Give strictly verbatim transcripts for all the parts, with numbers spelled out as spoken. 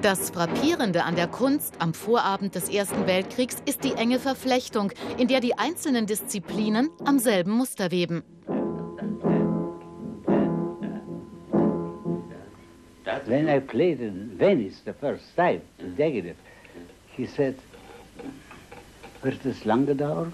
Das Frappierende an der Kunst am Vorabend des Ersten Weltkriegs ist die enge Verflechtung, in der die einzelnen Disziplinen am selben Muster weben. When I played in Venice the first time, in Degenev, he said, wird es lange dauern?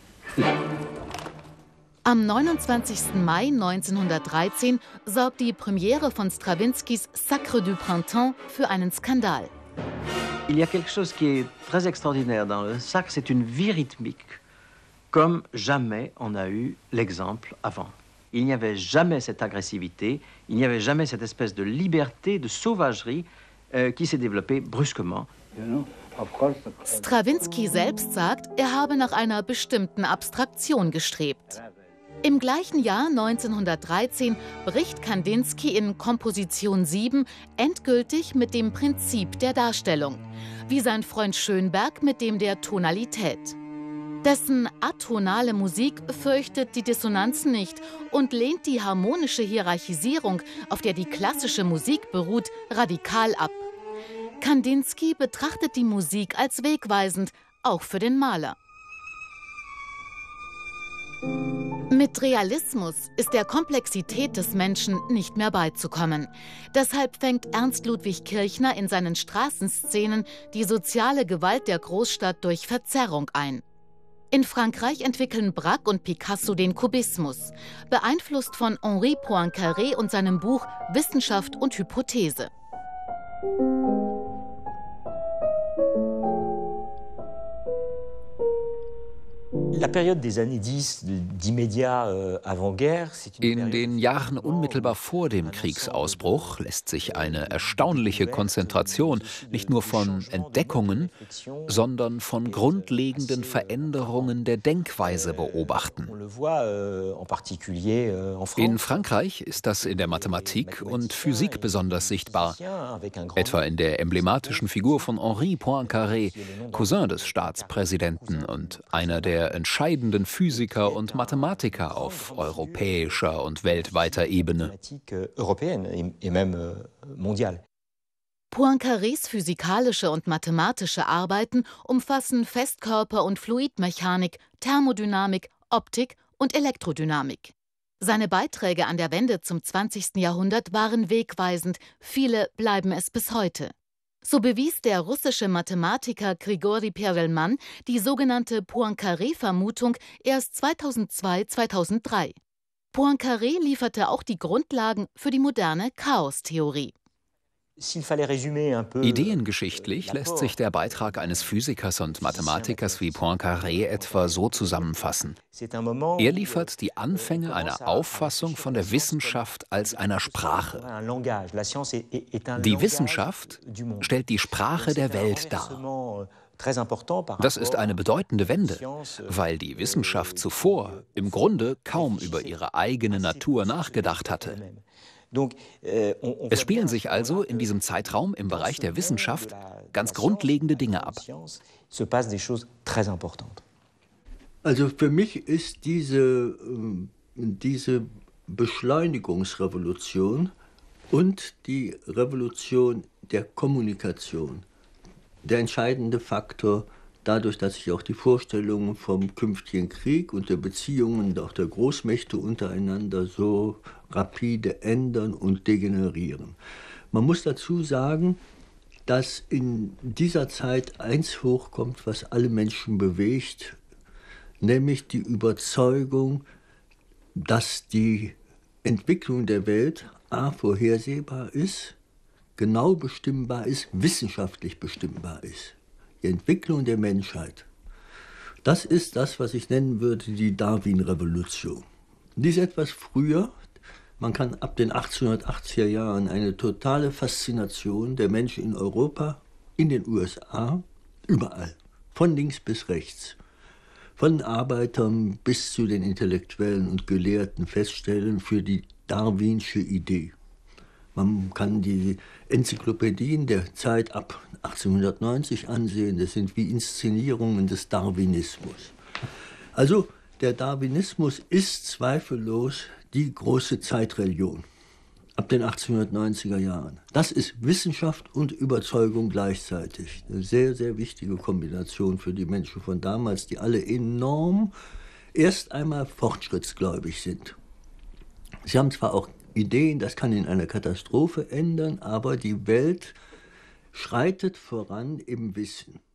Am neunundzwanzigsten Mai neunzehnhundertdreizehn sorgt die Premiere von Strawinskys Sacre du Printemps für einen Skandal. Il y a quelque chose qui est très extraordinaire dans le sacre, c'est une vie rythmique, comme jamais on a eu l'exemple avant. Il n'y avait jamais cette agressivité, il n'y avait jamais cette espèce de liberté, de sauvagerie euh, qui s'est développée brusquement. Strawinsky selbst sagt, er habe nach einer bestimmten Abstraktion gestrebt. Im gleichen Jahr neunzehnhundertdreizehn bricht Kandinsky in Komposition sieben endgültig mit dem Prinzip der Darstellung, wie sein Freund Schönberg mit dem der Tonalität. Dessen atonale Musik fürchtet die Dissonanzen nicht und lehnt die harmonische Hierarchisierung, auf der die klassische Musik beruht, radikal ab. Kandinsky betrachtet die Musik als wegweisend, auch für den Maler. Mit Realismus ist der Komplexität des Menschen nicht mehr beizukommen. Deshalb fängt Ernst Ludwig Kirchner in seinen Straßenszenen die soziale Gewalt der Großstadt durch Verzerrung ein. In Frankreich entwickeln Braque und Picasso den Kubismus, beeinflusst von Henri Poincaré und seinem Buch Wissenschaft und Hypothese. In den Jahren unmittelbar vor dem Kriegsausbruch lässt sich eine erstaunliche Konzentration nicht nur von Entdeckungen, sondern von grundlegenden Veränderungen der Denkweise beobachten. In Frankreich ist das in der Mathematik und Physik besonders sichtbar, etwa in der emblematischen Figur von Henri Poincaré, Cousin des Staatspräsidenten und einer der entscheidenden Physiker und Mathematiker auf europäischer und weltweiter Ebene. Poincarés physikalische und mathematische Arbeiten umfassen Festkörper- und Fluidmechanik, Thermodynamik, Optik und Elektrodynamik. Seine Beiträge an der Wende zum zwanzigsten Jahrhundert waren wegweisend, viele bleiben es bis heute. So bewies der russische Mathematiker Grigori Perelman die sogenannte Poincaré-Vermutung erst zweitausendzwei zweitausenddrei. Poincaré lieferte auch die Grundlagen für die moderne Chaostheorie. Ideengeschichtlich lässt sich der Beitrag eines Physikers und Mathematikers wie Poincaré etwa so zusammenfassen. Er liefert die Anfänge einer Auffassung von der Wissenschaft als einer Sprache. Die Wissenschaft stellt die Sprache der Welt dar. Das ist eine bedeutende Wende, weil die Wissenschaft zuvor im Grunde kaum über ihre eigene Natur nachgedacht hatte. Es spielen sich also in diesem Zeitraum im Bereich der Wissenschaft ganz grundlegende Dinge ab. Also für mich ist diese, diese Beschleunigungsrevolution und die Revolution der Kommunikation der entscheidende Faktor, dadurch, dass sich auch die Vorstellungen vom künftigen Krieg und der Beziehungen auch der Großmächte untereinander so rapide ändern und degenerieren. Man muss dazu sagen, dass in dieser Zeit eins hochkommt, was alle Menschen bewegt, nämlich die Überzeugung, dass die Entwicklung der Welt a. vorhersehbar ist, genau bestimmbar ist, wissenschaftlich bestimmbar ist. Die Entwicklung der Menschheit, das ist das, was ich nennen würde, die Darwin-Revolution. Die ist etwas früher. Man kann ab den achtzehnhundertachtziger Jahren eine totale Faszination der Menschen in Europa, in den U S A, überall, von links bis rechts, von Arbeitern bis zu den Intellektuellen und Gelehrten feststellen für die darwinsche Idee. Man kann die Enzyklopädien der Zeit ab achtzehnhundertneunzig ansehen. Das sind wie Inszenierungen des Darwinismus. Also der Darwinismus ist zweifellos die große Zeitreligion. ab den achtzehnhundertneunziger Jahren. Das ist Wissenschaft und Überzeugung gleichzeitig. Eine sehr, sehr wichtige Kombination für die Menschen von damals, die alle enorm erst einmal fortschrittsgläubig sind. Sie haben zwar auch Ideen, das kann in einer Katastrophe ändern, aber die Welt schreitet voran im Wissen.